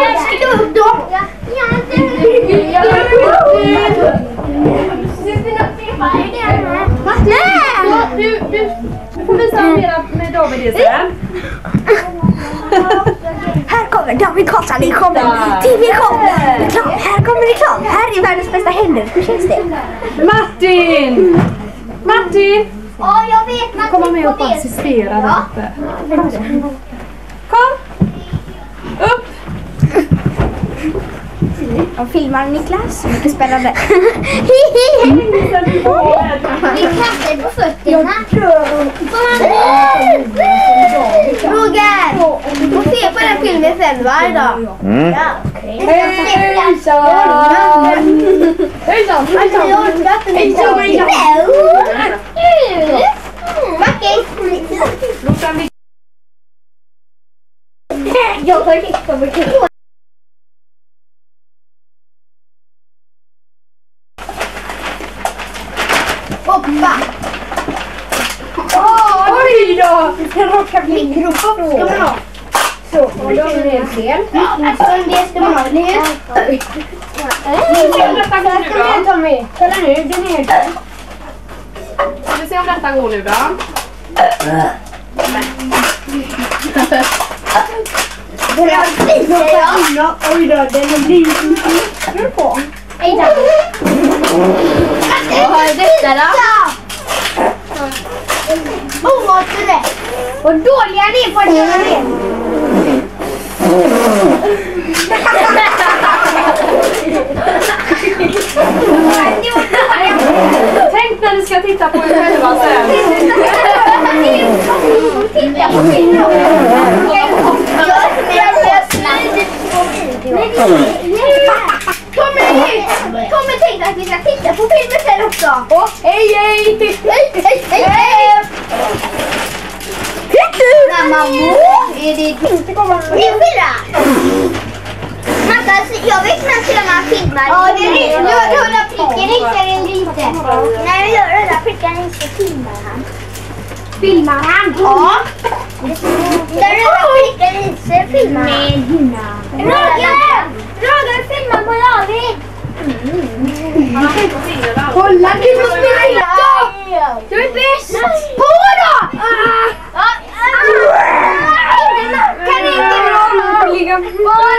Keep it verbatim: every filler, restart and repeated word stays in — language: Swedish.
Skriv upp dem. Du, du, du får visa mera med David sen. Här kommer David Karlsson, det kommer T V-reklam. Reklam, här kommer reklam. Här är världens bästa händer. Hur känns det? Martin! Martin! Ja, jag vet. Man Kom med och assistera där uppe. Kom! Upp! Jag filmar Niklas. Mycket spännande. Vi kastar på fötterna. Roger! Du får se på den filmen sen varje dag. Mm. Ja. Hejsan! Hejsan! Jag tar lite på mig. Hoppa! Åh, oj då! Det råkar bli mikrofonen. Ska man ha? Så, och då är det en del. Så det ska man ha. Nu. Vi ser om detta går nu då. Tommy. Kolla nu, den är där. Ska vi se om detta går nu då. Det är fint. Oj då, den är blivit på. Hej då. Vad har detta då? Oh, vad är det? Vad dåliga ni är på det här. Tänk när ni ska titta på er själva sen. Titta på filmen. Kommer ut! Kommer tänka att vi ska titta på filmen sen också. Åh, hej hej! Hej, hej, hej, hej! Mamma, är det inte komma med? Det är fyra! Jag vet inte ens hur man filmar. Ja, det är det. Du har röda pricken inte eller inte. När jag gör röda pricken inte filmar han. Filmar han? Ja. När röda pricken inte filmar han. Nej, hinna. Roger! Roger, filmar på David. Kolla, du måste spela! Du är bäst! På då! Kan inte ligga på?